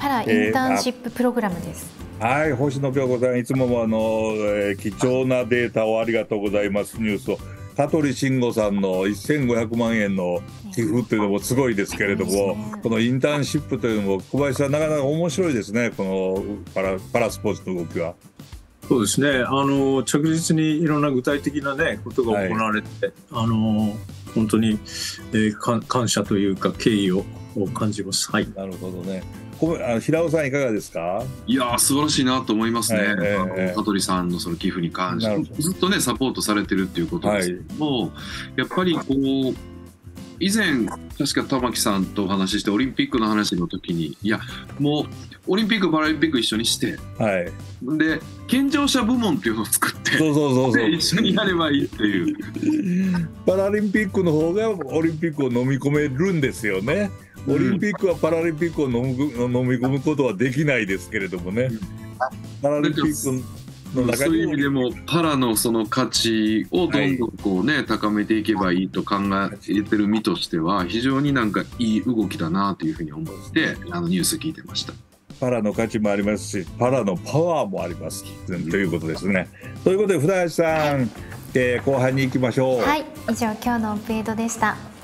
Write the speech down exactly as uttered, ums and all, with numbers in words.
パラインターンシッププログラムです。 はい、星野京子さん、いつもあの、えー貴重なデータをありがとうございます。ニュースを香取慎吾さんのせんごひゃくまんえんの寄付というのもすごいですけれども、このインターンシップというのも小林さん、なかなか面白いですね、このパラ、パラスポーツの動きは。 そうですね、あの着実にいろんな具体的な、ね、ことが行われて、はい、あの本当に、えー、感謝というか敬意を感じます。はい、なるほどね。 あ平尾さんいかがですか？ いや素晴らしいなと思いますね。えー、香取さんのその寄付に関してずっとねサポートされてるっていうことですけども、はい、やっぱりこう以前確か玉木さんとお話ししてオリンピックの話の時にいやもうオリンピックパラリンピック一緒にして、はい、で健常者部門っていうのを作ってそうそうそうそう一緒にやればいいっていうパラリンピックの方がオリンピックを飲み込めるんですよね。オリンピックはパラリンピックを飲み込むことはできないですけれどもね、パラリンピックの中にそういう意味でもパラのその価値をどんどんこう、ねはい、高めていけばいいと考えてる身としては非常になんかいい動きだなというふうに思ってあのニュース聞いてました。 パラの価値もありますしパラのパワーもあります、うん、ということですね。ということで船橋さん、えー、後半に行きましょう。 はい、以上今日のオペイドでした。